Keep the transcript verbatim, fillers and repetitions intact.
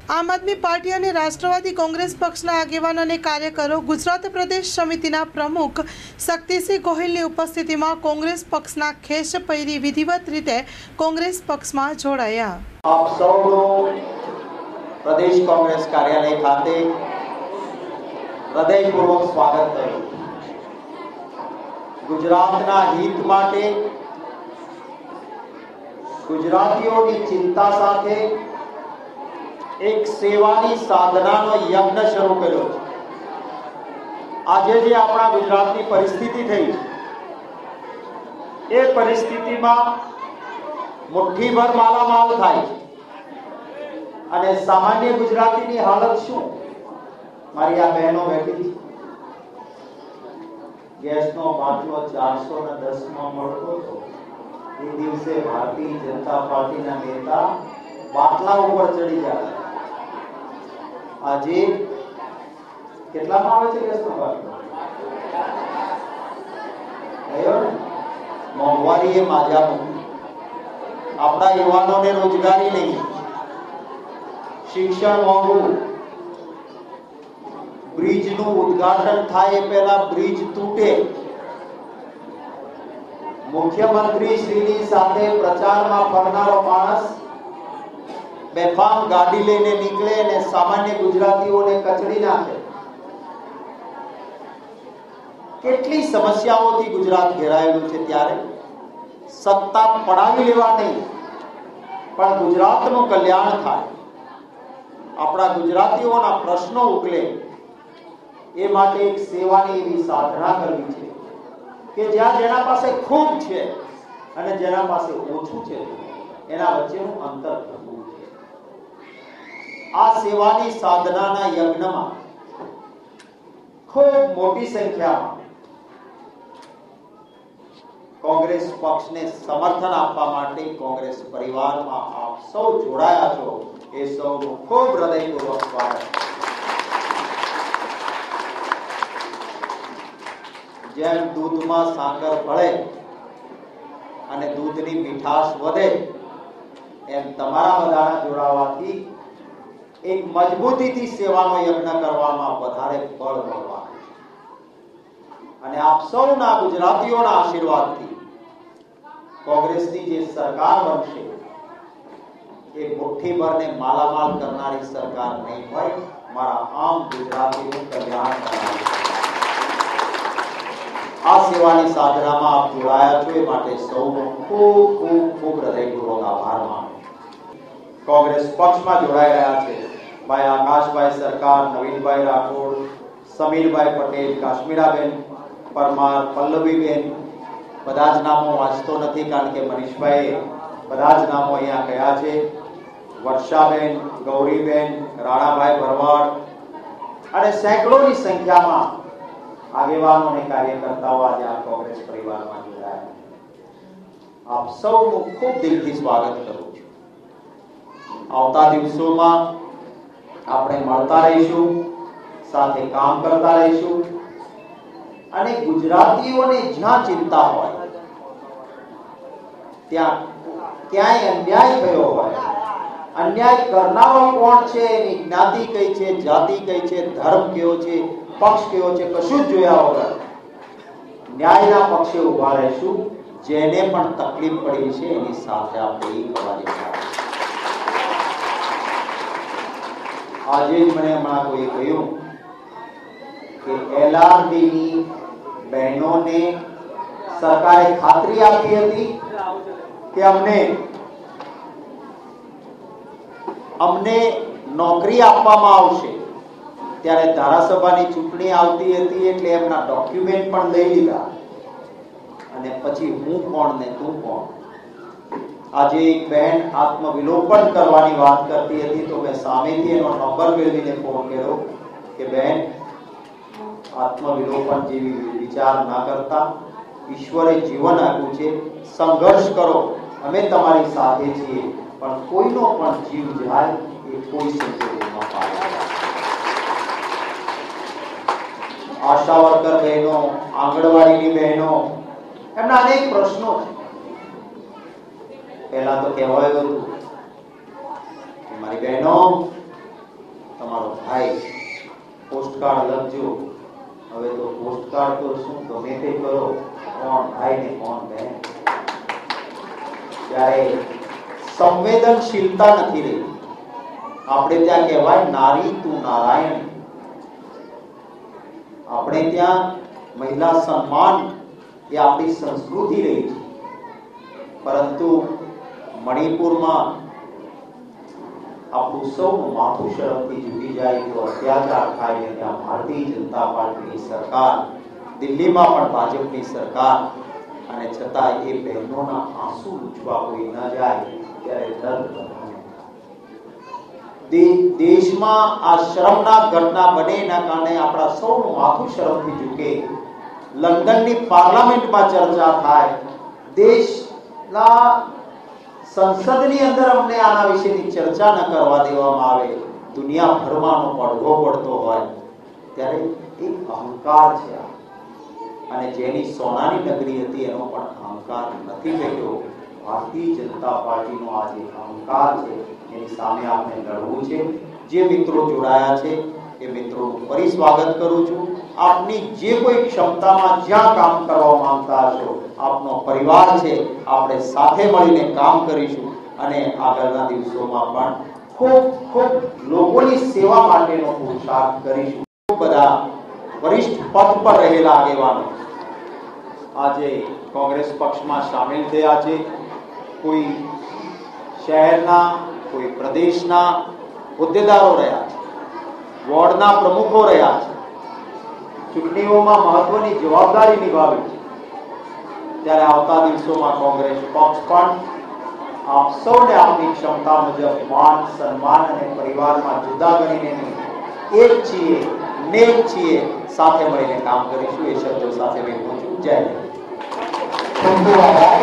આમ આદમી પાર્ટી અને રાષ્ટ્રવાદી કોંગ્રેસ પક્ષના આગેવાનો અને કાર્યકરો ગુજરાત પ્રદેશ સમિતિના પ્રમુખ શક્તિસિંહ ગોહિલની ઉપસ્થિતિમાં કોંગ્રેસ પક્ષના ખેસ પહેરી વિધિવત રીતે કોંગ્રેસ પક્ષમાં જોડાયા। આપ સૌનું પ્રદેશ કોંગ્રેસ કાર્યાલય ખાતે હૃદયપૂર્વક સ્વાગત થયું। ગુજરાતના હિત માટે ગુજરાતીઓની ચિંતા સાથે एक सेवानी साधनानो यज्ञ शुरू कर्यो छे। आज जे आपणा गुजरातनी परिस्थिति थई ए परिस्थितिमां मुठ्ठीभर मालामाल थाय अने सामान्य गुजरातीनी हालत शुं? मारी आ बहनो बेठी छे, गैसनो बाटलो चारसो ने दस मां मळतो तो ए दिवसे भारतीय जनता पार्टीना नेता बाटला ઉપર ચડી જાય। આજે કેટલામાં આવે છે ગેસનો બાટલો? આયો ને મોંઘવારી એ માજા મૂકી। આપણા યુવાનોને રોજગારી નહીં, શિક્ષણ મોંઘું, બ્રિજનું ઉદ્ઘાટન થાય એ પહેલા બ્રિજ તૂટે, મુખ્યમંત્રી શ્રીની સાથે પ્રચારમાં ફરનારો માણસ बेफाम गाड़ी लेने निकले ने सामान्य गुजरातीओं ने कचड़ी नाखे। केटली समस्याओथी गुजरात घेरायेलुं छे त्यारे सत्ता पडावी लेवा नहीं पण गुजरातनुं कल्याण थाय, आपणा गुजरातीओना प्रश्नो उकले ए माटे एक सेवानी एवी साधना करवी छे के ज्यां जेना पासे खूब छे अने जेना पासे ओछुं छे एना वच्चेनुं अंतर करवुं। आ सेवानी साधनाना यज्ञमां खूब मोटी संख्यामां कांग्रेस पक्षने समर्थन आपवा माटे कांग्रेस परिवारमां आप सौ जोड़ाया छो ए सौनुं खूब हृदयपूर्वक स्वागत। जेम दूधमां साकर भळे अने दूधनी मीठाश वधे एम तमारा बधाना जोड़ावाथी एक मजबूती थी सेवानो यज्ञ करवामां वधारे बळ મળવા અને આપ સૌના ગુજરાતીઓના આશીર્વાદથી કોંગ્રેસની જે સરકાર બનશે એ મુઠ્ઠીભરને માલામાલ કરનારી સરકાર નહીં હોય, મારા આમ ગુજરાતીનું કલ્યાણ કરનારી। આ સેવાની સાધનામાં આપ જોડાયા છો એ માટે સૌનો ખૂબ ખૂબ ખૂબ હૃદયપૂર્વક આભાર માનું। कांग्रेस पक्ष में जोड़ाई रहा है भाई आकाश भाई सरकार, नवीन भाई राठौड़, समीर भाई पटेल, काश्मीराबेन परमार, पल्लवीबेन, बधाज नामों वाँचतो नहीं कारण के मनीष भाई बधाज नामों अहींया कह्या छे, वर्षाबेन, गौरीबेन, राणा भाई भरवाड़ अने सैकड़ों की संख्या में आगेवानों ने कार्यकर्ताओं आज आ कांग्रेस परिवार में जोड़ाया। आप सबनु खूब दिलथी स्वागत करूं छुं। आवता दिवसों આપણે મળતા રહીશું, સાથે કામ કરતા રહીશું અને ગુજરાતીઓને જ્યાં ચિંતા હોય ત્યાં ક્યાંય અન્યાય થયો હોય, અન્યાય કરનારો કોણ છે, એની જ્ઞાતિ કઈ છે, જાતિ કઈ છે, ધર્મ કયો છે, પક્ષ કયો છે, કશું જ જોયા વગર ન્યાયના પક્ષે ઊભા રહીશું। જેને પણ તકલીફ પડી છે એની સાથે આપણે એક અવાજે आज मैंने हमारा कोई कहूं कि एलआरडी बहनों ने सरकारे खातरी आपी थी कि हमने अमने नौकरी आपवामां आवशे। त्यारे धारासभानी चूंटणी आवती हती एटले एमना डॉक्यूमेंट पण लई लीधा अने पछी हूँ कोण ने तू कोण। आज एक बहन आत्मविलोपन करवानी बात करती थी तो मैं सामेथी एनो नंबर मेळवीने फोन कर्यो कि बहन आत्मविलोपन जेवी विचार ना करता, ईश्वरे जीवन आप्युं छे, संघर्ष करो, अमे तमारी साथे छीए पण कोईनो पण जीव जाय ए कोई संजोगोमां पामे। आशा वर्कर बहनों, आंगणवाड़ीनी बहनों एमना अनेक प्रश्नों छे। पहला तो कहवायुं हतुं मारी बहनों તમારો ભાઈ પોસ્ટકાર્ડ લખજો. હવે તો પોસ્ટકાર્ડ તો શું ગમે તે કરો, કોણ ભાઈ ને કોણ બહેન. ત્યારે સંવેદનશીલતા નથી રહી. આપણે ત્યાં કહેવાય નારી તું નારાયણ. આપણે ત્યાં મહિલા સન્માન એ આપણી સંસ્કૃતિ રહી છે. પરંતુ મણિપુરમાં આપણું સૌનું માથું શરમથી ઝૂકી જાય તો અત્યાચાર થાય ને ત્યાં ભારતીય જનતા પાર્ટીની સરકાર, દિલ્હીમાં પણ ભાજપની સરકાર, અને છતાં એ બહેનોના આંસુ લૂછવા કોઈ ન જાય ત્યારે દર્દ દેશમાં આ શરમનાક ઘટના બને એના કારણે આપણા સૌનું માથું શરમથી ઝૂકે. લંડનની પાર્લામેન્ટમાં ચર્ચા થાય, દેશના સંસદની અંદર અમને આના વિશેની ચર્ચા ન કરવા દેવામાં આવે, દુનિયાભરમાંનો પડઘો પડતો હોય ત્યારે એક અહંકાર છે. અને જેની સોનાની નગરી હતી એનો પણ અહંકાર નથી રહ્યો. ભારતીય જનતા પાર્ટીનો આ જે અહંકાર છે એની સામે આપણે લડવું છે. જે મિત્રો જોડાયા છે એ મિત્રોનું ફરી સ્વાગત કરું છું. આપની જે કોઈ ક્ષમતામાં જ્યાં કામ કરવા માંગતા હશો, આપનો પરિવાર છે, આપણે સાથે મળીને કામ કરીશું અને આગળના દિવસોમાં પણ ખૂબ ખૂબ લોકોની સેવા માટેનો પુરુષાર્થ કરીશું. ખૂબ બધા વરિષ્ઠ પદ પર રહેલા આગેવાનો આજે કોંગ્રેસ પક્ષમાં સામેલ થયા છે. કોઈ શહેરના, કોઈ પ્રદેશના હોદ્દેદારો રહ્યા છે, વોર્ડના પ્રમુખો રહ્યા છે, ચૂંટણીઓમાં મહત્વની જવાબદારી નિભાવી છે. ત્યારે આવતા દિવસોમાં કોંગ્રેસ પક્ષ પણ આપ સૌને આપની ક્ષમતા મુજબ માન, સન્માન અને પરિવારમાં જુદા કરીને એક છીએ, નેક છીએ, સાથે મળીને કામ કરીશું. એ શબ્દો સાથે મેં પહોંચું. જય હિન્દ.